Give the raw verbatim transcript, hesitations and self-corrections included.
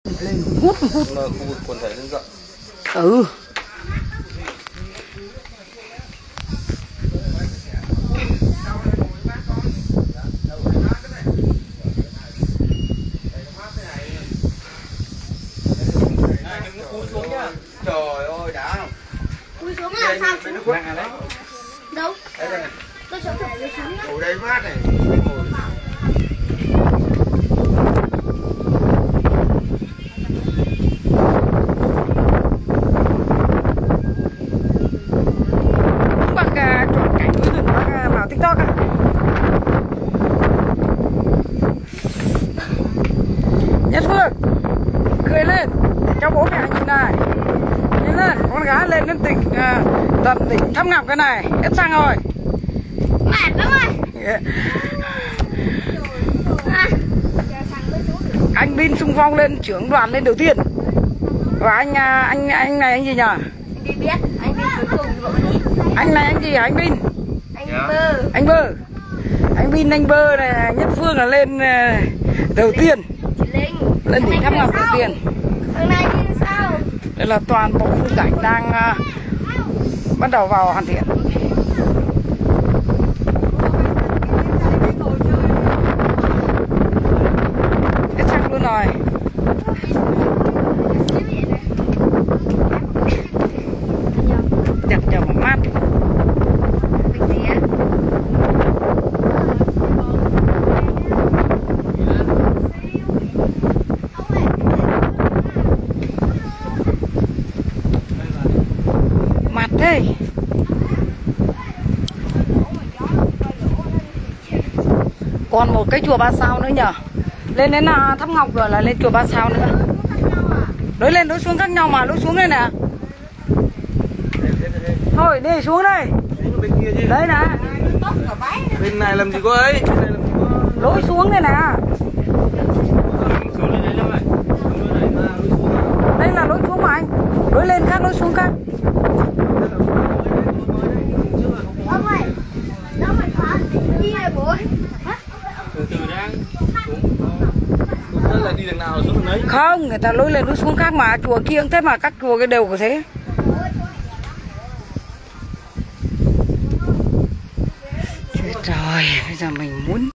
Lên hút hút. Mà khu vực quần thể lên rộng. Ừ. Trời ơi đã không? Cúi xuống là sao chứ? Đấy. Đâu? Đây đây này. Tôi xuống phải tôi xuống đó. Ngồi đây mát này. Ngồi. Bác uh, chọn cảnh núi rừng bác uh, vào TikTok à? Nhất Phương cười lên cho bố mẹ nhìn này. Nhìn lên, con gái lên đến tỉnh uh, tận tỉnh Thăm Ngọc cái này hết xăng rồi. Mệt lắm rồi. Yeah. Anh Bin xung phong lên trưởng đoàn lên đầu tiên. Và anh anh anh này anh gì nhỉ? Anh đi biết, anh đi cuối cùng rồi đi. Anh này anh gì hả anh Bin? Anh Bơ. Anh Bơ. Anh Bin anh Bơ này, Nhất Phương là lên uh, đầu tiên. Chị Linh. Lên đỉnh Thăm Ngọc đầu tiên. Thằng này như sao? Đây là toàn bộ khung cảnh đang uh, bắt đầu vào hoàn thiện. Hết xăng luôn rồi. Đẹp đẹp mát. Mát thế. Còn một cái chùa Ba Sao nữa nhở. Lên đến uh, Thăm Ngọc rồi là lên chùa Ba Sao nữa. Đối lên đối xuống khác nhau mà, đối xuống đây nè. Thôi đi xuống đây. Bên kia chứ. Đấy nè. Bên này làm gì có ấy? Bên này làm gì có. Lối xuống đây nè. Đây là lối xuống mà anh. Lối lên khác, lối xuống khác. Ông ơi, nó phải khóa đi này bố ơi. Từ từ đang xuống. Đó là đi đường nào xuống đường đấy? Không, người ta lối lên lối xuống khác mà. Chùa kia thế mà các chùa cái đều có thế. Chết rồi, bây giờ mình muốn